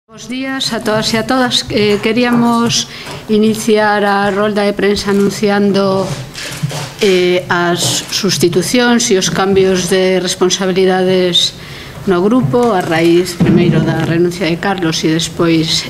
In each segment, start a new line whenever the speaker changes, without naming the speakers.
Bos días a todas e a todas. Queríamos iniciar a rolda de prensa anunciando as sustitucións e os cambios de responsabilidades no grupo, a raíz primeiro da renuncia de Carlos e despois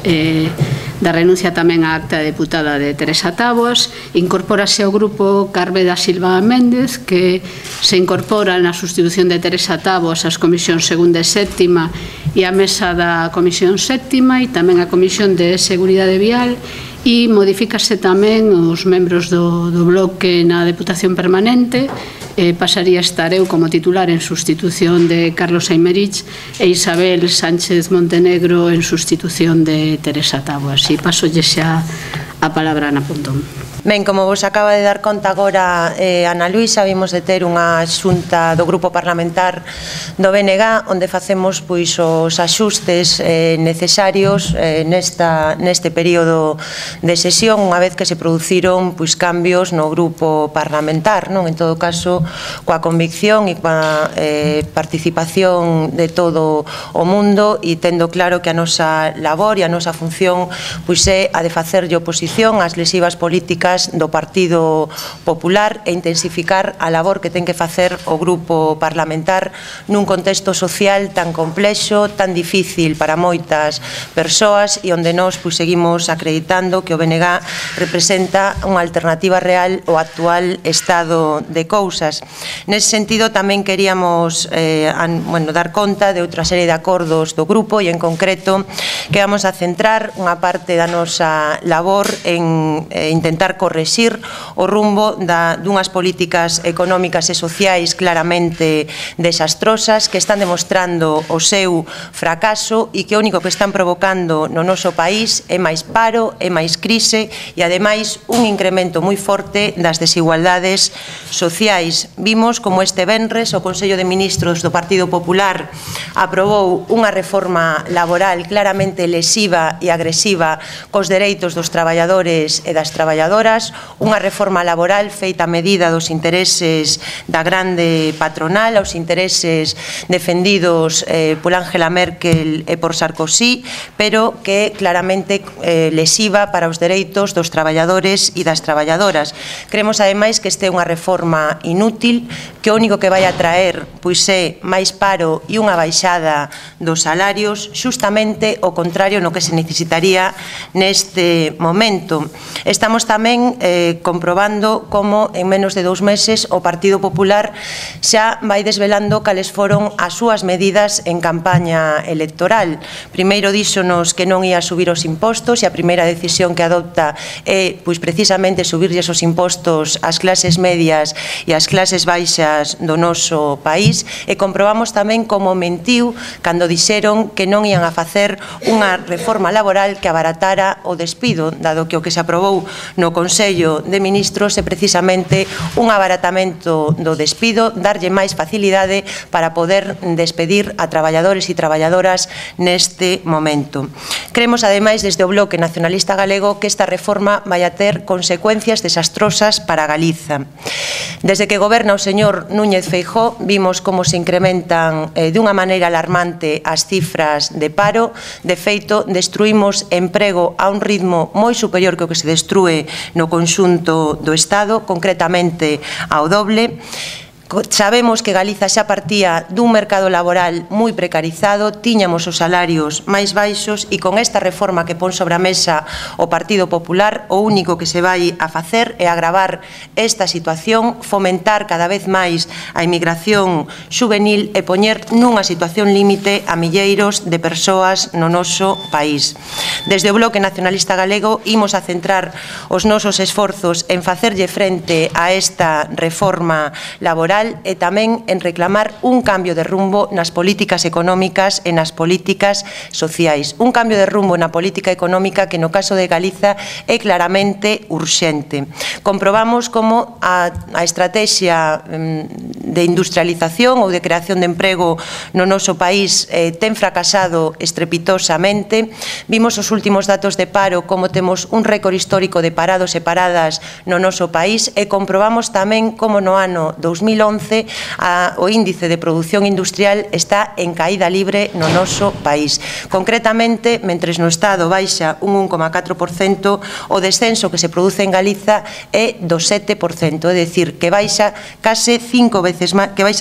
da renuncia tamén á acta de deputada de Teresa Taboas. Incorpórase ao grupo Carme da Silva Méndez, que se incorpora na sustitución de Teresa Taboas ás comisións segunda e séptima e a mesa da comisión séptima e tamén a comisión de seguridade vial, e modifícase tamén os membros do bloque na Deputación Permanente. Pasaría a estar eu como titular en sustitución de Carlos Aymerich e Isabel Sánchez Montenegro en sustitución de Teresa Taboas. E pasolle xa a palabra a Ana Pontón.
Ben, como vos acaba de dar conta agora Ana Luisa, vimos de ter unha xunta do grupo parlamentar do BNG onde facemos os axustes necesarios neste período de sesión, unha vez que se produciron cambios no grupo parlamentar, en todo caso coa convicción e coa participación de todo o mundo, e tendo claro que a nosa labor e a nosa función é a de facerlle oposición ás lesivas políticas do Partido Popular e intensificar a labor que ten que facer o grupo parlamentar nun contexto social tan complexo, tan difícil para moitas persoas, e onde nós seguimos acreditando que o BNG representa unha alternativa real ao actual estado de cousas. Nese sentido, tamén queríamos dar conta de outra serie de acordos do grupo, e en concreto que vamos a centrar unha parte da nosa labor en intentar correxir o rumbo dunhas políticas económicas e sociais claramente desastrosas, que están demostrando o seu fracaso e que o único que están provocando no noso país é máis paro, é máis crise e, ademais, un incremento moi forte das desigualdades sociais. Vimos como este venres o Consello de Ministros do Partido Popular aprobou unha reforma laboral claramente lesiva e agresiva cos dereitos dos traballadores e das traballadoras, unha reforma laboral feita a medida dos intereses da grande patronal, aos intereses defendidos por Angela Merkel e por Sarkozy, pero que claramente lesiva para os dereitos dos traballadores e das traballadoras. Creemos, ademais, que este é unha reforma inútil, que o único que vai a traer é máis paro e unha baixada dos salarios, xustamente o contrario no que se necesitaría neste momento. Estamos tamén comprobando como en menos de 2 meses o Partido Popular xa vai desvelando cales foron as súas medidas en campaña electoral. Primeiro díxonos que non ia subir os impostos, e a primeira decisión que adopta é precisamente subirlles os impostos ás clases medias e ás clases baixas do noso país, e comprobamos tamén como mentiu cando dixeron que non ian a facer unha reforma laboral que abaratara o despido, dado que o que se aprobou no Consello de Ministros é precisamente un abaratamento do despido, darlle máis facilidade para poder despedir a traballadores e traballadoras neste momento. Creemos, ademais, desde o Bloque Nacionalista Galego, que esta reforma vai a ter consecuencias desastrosas para Galiza. Desde que goberna o señor Núñez Feijóo, vimos como se incrementan dunha maneira alarmante as cifras de paro. De feito, destruímos emprego a un ritmo moi superior que o que se destrúe no conxunto do Estado, concretamente ao doble. Sabemos que Galiza xa partía dun mercado laboral moi precarizado, tiñamos os salarios máis baixos, e con esta reforma que pon sobre a mesa o Partido Popular, o único que se vai a facer é agravar esta situación, fomentar cada vez máis a inmigración xuvenil e poñer nunha situación límite a milleiros de persoas no noso país. Desde o Bloque Nacionalista Galego imos a centrar os nosos esforzos en facerlle frente a esta reforma laboral e tamén en reclamar un cambio de rumbo nas políticas económicas e nas políticas sociais. Un cambio de rumbo na política económica que no caso de Galiza é claramente urxente. Comprobamos como a estrategia de industrialización ou de creación de emprego no noso país ten fracasado estrepitosamente. Vimos os últimos datos de paro como temos un récord histórico de parados e paradas no noso país, e comprobamos tamén como no ano 2011 2011 o índice de produción industrial está en caída libre no noso país. Concretamente, mentres no Estado baixa un 1,4%, o descenso que se produce en Galiza é do 7%, é dicir, que baixa case 5 veces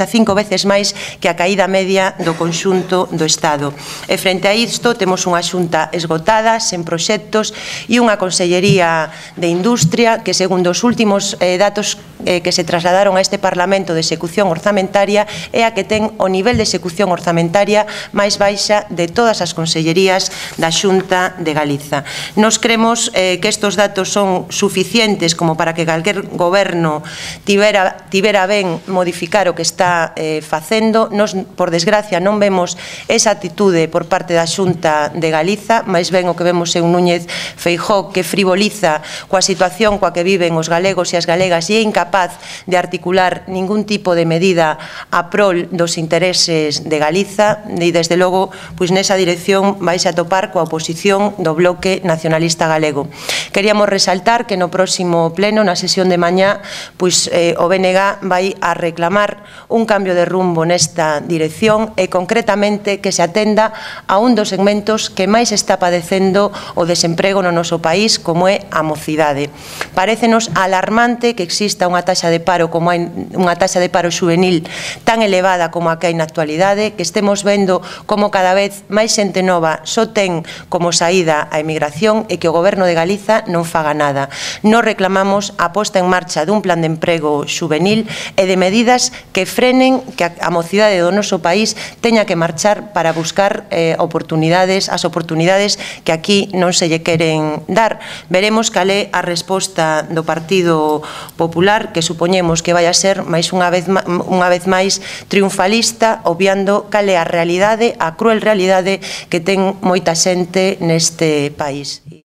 máis que a caída media do conxunto do Estado. E frente a isto temos unha Xunta esgotada, sen proxectos, e unha Consellería de Industria que, segundo os últimos datos que se trasladaron a este Parlamento de execución orzamentaria, é a que ten o nivel de execución orzamentaria máis baixa de todas as consellerías da Xunta de Galiza. Nos cremos que estes datos son suficientes como para que calquer goberno tivera ben modificar o que está facendo. Nos, por desgracia, non vemos esa actitude por parte da Xunta de Galiza, máis ben o que vemos é un Núñez Feijóo que frivoliza coa situación coa que viven os galegos e as galegas e é incapaz de articular ningún tipo de medida a prol dos intereses de Galiza, e desde logo, pois nesa dirección vais a topar coa oposición do Bloque Nacionalista Galego. Queríamos resaltar que no próximo pleno, na sesión de mañá, pois o BNG vai a reclamar un cambio de rumbo nesta dirección e concretamente que se atenda a un dos segmentos que máis está padecendo o desemprego no noso país, como é a mocidade. Parécenos alarmante que exista unha taxa de paro como hai unha taxa de paro xuvenil tan elevada como a que hai na actualidade, que estemos vendo como cada vez máis xente nova só ten como saída a emigración e que o Goberno de Galiza non faga nada. Nos reclamamos a posta en marcha dun plan de emprego xuvenil e de medidas que frenen que a mocidade do noso país teña que marchar para buscar as oportunidades que aquí non se lle queren dar. Veremos cal é a resposta do Partido Popular, que supoñemos que vai a ser unha vez máis triunfalista, obviando cal é a realidade, a cruel realidade que ten moita xente neste país.